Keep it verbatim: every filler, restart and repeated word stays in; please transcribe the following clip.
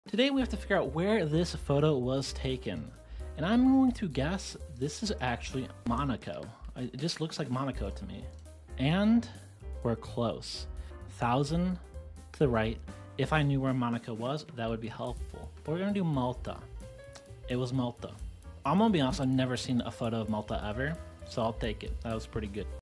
Today we have to figure out where this photo was taken. And I'm going to guess this is actually Monaco. It just looks like Monaco to me. And we're close. Thousand to the right. If I knew where Monaco was, that would be helpful. But we're gonna do Malta. It was Malta. I'm gonna be honest, I've never seen a photo of Malta ever, so I'll take it. That was pretty good.